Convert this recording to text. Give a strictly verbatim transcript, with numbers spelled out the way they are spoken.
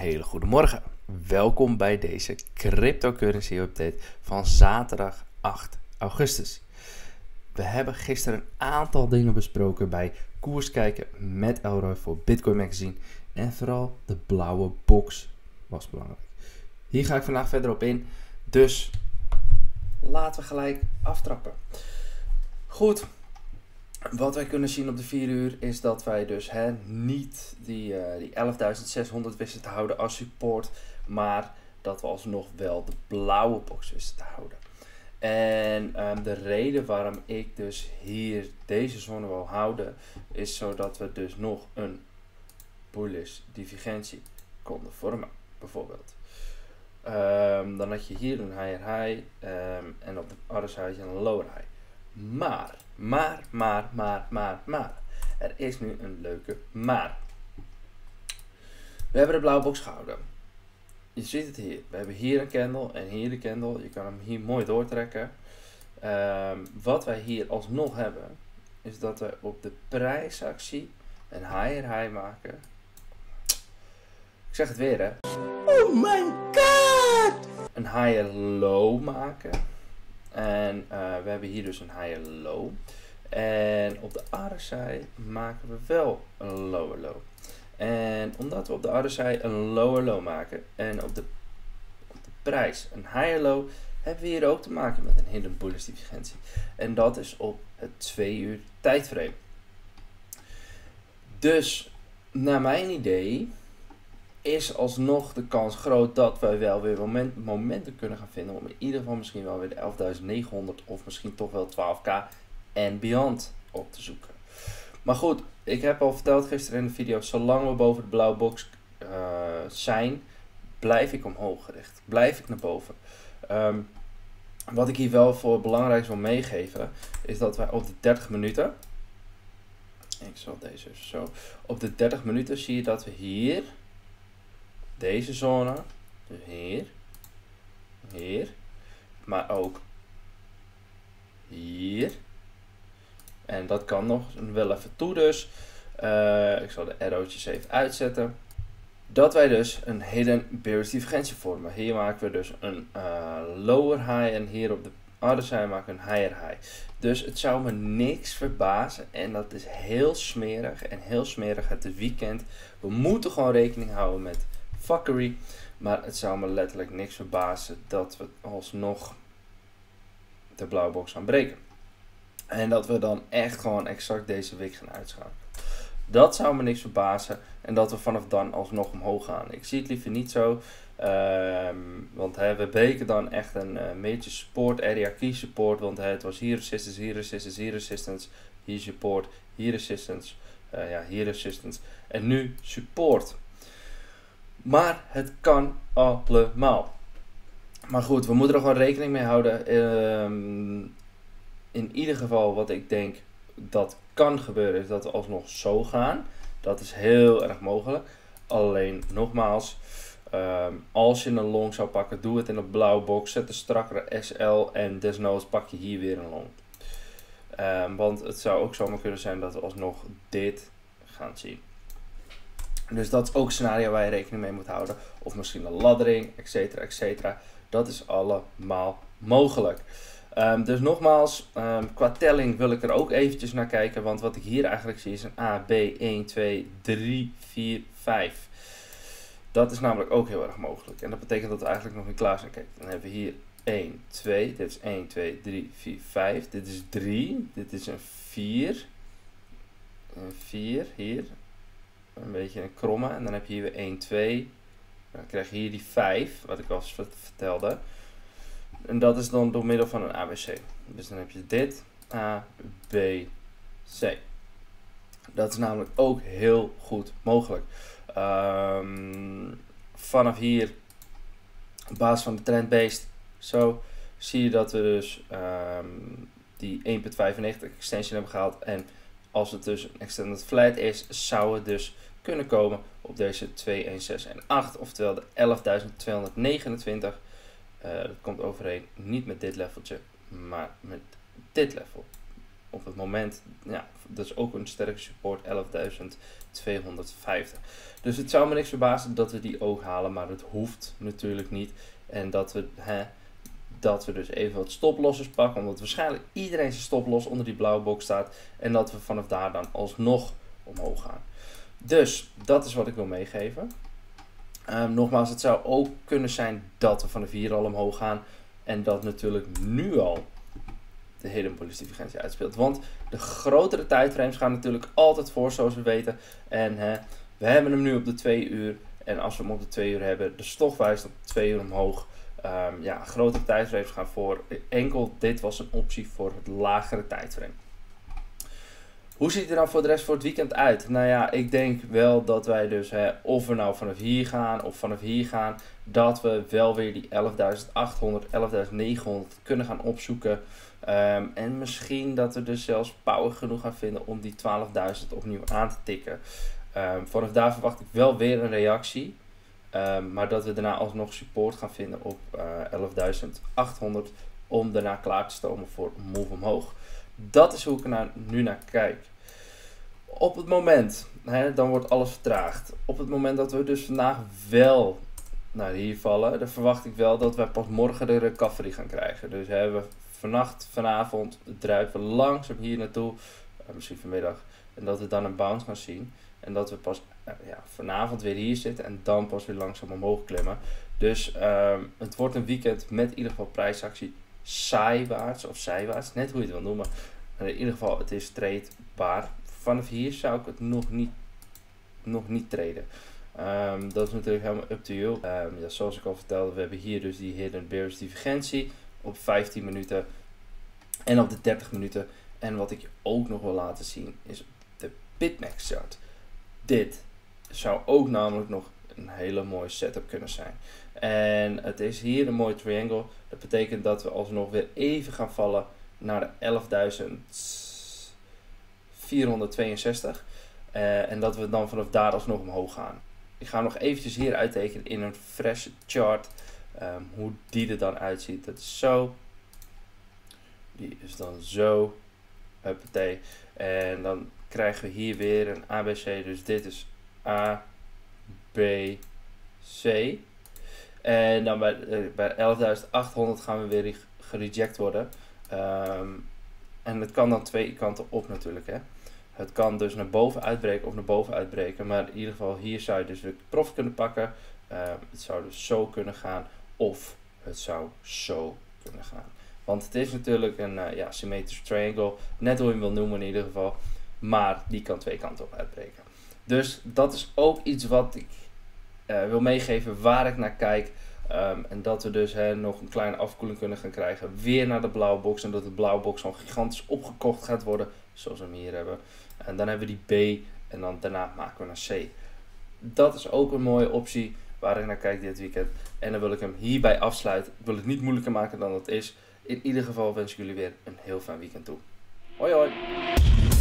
hele goede morgen. Welkom bij deze cryptocurrency update van zaterdag acht augustus. We hebben gisteren een aantal dingen besproken bij Koers Kijken met Elroy voor Bitcoin Magazine. En vooral de blauwe box was belangrijk. Hier ga ik vandaag verder op in. Dus laten we gelijk aftrappen. Goed. Wat wij kunnen zien op de vier uur is dat wij dus hè, niet die, uh, die elfduizend zeshonderd wisten te houden als support. Maar dat we alsnog wel de blauwe box wisten te houden. En um, de reden waarom ik dus hier deze zone wil houden is zodat we dus nog een bullish divergentie konden vormen. Bijvoorbeeld. Um, dan had je hier een higher high um, en op de andere side had je een lower high. Maar, maar, maar, maar, maar, maar. Er is nu een leuke maar. We hebben de blauwe box gehouden. Je ziet het hier. We hebben hier een candle en hier de candle. Je kan hem hier mooi doortrekken. Um, wat wij hier alsnog hebben, is dat we op de prijsactie een higher high maken. Ik zeg het weer hè. Oh my god! Een higher low maken. En uh, we hebben hier dus een higher low. En op de other side maken we wel een lower low. En omdat we op de other side een lower low maken en op de, op de prijs een higher low, hebben we hier ook te maken met een hidden bullish divergentie. En dat is op het twee uur tijdframe. Dus naar mijn idee is alsnog de kans groot dat wij wel weer moment, momenten kunnen gaan vinden om in ieder geval misschien wel weer de elfduizend negenhonderd of misschien toch wel twaalf k en beyond op te zoeken. Maar goed, ik heb al verteld gisteren in de video, zolang we boven de blauwe box uh, zijn, blijf ik omhoog gericht. Blijf ik naar boven. Um, wat ik hier wel voor belangrijk wil meegeven, is dat wij op de dertig minuten, ik zal deze even zo, op de dertig minuten zie je dat we hier, deze zone, dus hier, hier, maar ook hier. En dat kan nog wel even toe dus. Uh, ik zal de arrowtjes even uitzetten. Dat wij dus een hidden bearish divergentie vormen. Hier maken we dus een uh, lower high en hier op de other side maken we een higher high. Dus het zou me niks verbazen en dat is heel smerig en heel smerig het weekend. We moeten gewoon rekening houden met fuckery, maar het zou me letterlijk niks verbazen dat we alsnog de blauwe box gaan breken. En dat we dan echt gewoon exact deze week gaan uitschakelen. Dat zou me niks verbazen en dat we vanaf dan alsnog omhoog gaan. Ik zie het liever niet zo, um, want hè, we breken dan echt een uh, major support area, key support, want hè, het was hier resistance, hier resistance, hier resistance, hier support, hier resistance, uh, ja, hier resistance en nu support. Maar het kan allemaal. Maar goed, we moeten er gewoon rekening mee houden. Um, in ieder geval wat ik denk dat kan gebeuren is dat we alsnog zo gaan. Dat is heel erg mogelijk. Alleen nogmaals, um, als je een long zou pakken, doe het in een blauwe box. Zet een strakkere S L en desnoods pak je hier weer een long. Um, want het zou ook zomaar kunnen zijn dat we alsnog dit gaan zien. Dus dat is ook een scenario waar je rekening mee moet houden. Of misschien een laddering, et cetera, et cetera. Dat is allemaal mogelijk. Um, dus nogmaals, um, qua telling wil ik er ook eventjes naar kijken. Want wat ik hier eigenlijk zie is een A, B, een, twee, drie, vier, vijf. Dat is namelijk ook heel erg mogelijk. En dat betekent dat we eigenlijk nog niet klaar zijn. Kijk, dan hebben we hier een, twee. Dit is een, twee, drie, vier, vijf. Dit is drie. Dit is een vier. Een vier hier. Een beetje een kromme. En dan heb je hier weer een, twee. Dan krijg je hier die vijf, wat ik al vertelde. En dat is dan door middel van een A B C. Dus dan heb je dit, A, B, C. Dat is namelijk ook heel goed mogelijk. Um, vanaf hier, op basis van de trend-based, zo zie je dat we dus um, die één komma vijfennegentig extension hebben gehaald. En als het dus een extended flat is, zou het dus kunnen komen op deze twee, een, zes en acht. Oftewel de elfduizend tweehonderdnegenentwintig. Uh, dat komt overeen niet met dit leveltje, maar met dit level. op het moment, ja, dat is ook een sterke support, elfduizend tweehonderdvijftig. Dus het zou me niks verbazen dat we die ook halen, maar het hoeft natuurlijk niet. En dat we, hè, dat we dus even wat stoplossers pakken, omdat waarschijnlijk iedereen zijn stoploss onder die blauwe box staat. En dat we vanaf daar dan alsnog omhoog gaan. Dus dat is wat ik wil meegeven. Um, nogmaals, het zou ook kunnen zijn dat we vanaf hier al omhoog gaan. En dat natuurlijk nu al de hidden bullish divergentie uitspeelt. Want de grotere tijdframes gaan natuurlijk altijd voor, zoals we weten. En hè, we hebben hem nu op de twee uur. En als we hem op de twee uur hebben, de stof wijst op twee uur omhoog. Um, ja, grotere tijdframes gaan voor. Enkel dit was een optie voor het lagere tijdframe. Hoe ziet het er dan voor de rest voor het weekend uit? Nou ja, ik denk wel dat wij dus, hè, of we nou vanaf hier gaan of vanaf hier gaan, dat we wel weer die elfduizend achthonderd, elfduizend negenhonderd kunnen gaan opzoeken. Um, en misschien dat we dus zelfs power genoeg gaan vinden om die twaalfduizend opnieuw aan te tikken. Um, vanaf daar verwacht ik wel weer een reactie. Um, maar dat we daarna alsnog support gaan vinden op uh, elfduizend achthonderd om daarna klaar te stomen voor een move omhoog. Dat is hoe ik er nou, nu naar kijk. Op het moment, hè, dan wordt alles vertraagd. Op het moment dat we dus vandaag wel naar hier vallen, dan verwacht ik wel dat we pas morgen de recovery gaan krijgen. Dus hè, we vannacht, vanavond druipen we langzaam hier naartoe, uh, misschien vanmiddag, en dat we dan een bounce gaan zien. En dat we pas uh, ja, vanavond weer hier zitten en dan pas weer langzaam omhoog klimmen. Dus um, het wordt een weekend met in ieder geval prijsactie zijwaarts of zijwaarts, net hoe je het wil noemen. In ieder geval, het is tradebaar. Vanaf hier zou ik het nog niet, nog niet traden. Um, dat is natuurlijk helemaal up to you. Um, ja, zoals ik al vertelde, we hebben hier dus die hidden bearish divergentie op vijftien minuten en op de dertig minuten. En wat ik je ook nog wil laten zien is de Bitmax chart. Dit zou ook namelijk nog een hele mooie setup kunnen zijn. En het is hier een mooi triangle. Dat betekent dat we alsnog weer even gaan vallen naar de elfduizend vierhonderdtweeënzestig. Uh, en dat we dan vanaf daar alsnog omhoog gaan. Ik ga nog eventjes hier uittekenen in een fresh chart. Um, hoe die er dan uitziet. Dat is zo. Die is dan zo. Huppatee. En dan krijgen we hier weer een A B C. Dus dit is A, B, C. En dan bij, uh, bij elfduizend achthonderd gaan we weer gereject worden. Um, en het kan dan twee kanten op natuurlijk. Hè. Het kan dus naar boven uitbreken of naar boven uitbreken. Maar in ieder geval hier zou je dus weer profit kunnen pakken. Uh, het zou dus zo kunnen gaan. Of het zou zo kunnen gaan. Want het is natuurlijk een uh, ja, symmetrisch triangle. Net hoe je hem wil noemen in ieder geval. Maar die kan twee kanten op uitbreken. Dus dat is ook iets wat ik uh, wil meegeven waar ik naar kijk. Um, en dat we dus hè, nog een kleine afkoeling kunnen gaan krijgen. Weer naar de blauwe box. En dat de blauwe box al gigantisch opgekocht gaat worden. Zoals we hem hier hebben. En dan hebben we die B. En dan daarna maken we een C. Dat is ook een mooie optie waar ik naar kijk dit weekend. En dan wil ik hem hierbij afsluiten. Ik wil het niet moeilijker maken dan het is. In ieder geval wens ik jullie weer een heel fijn weekend toe. Hoi hoi!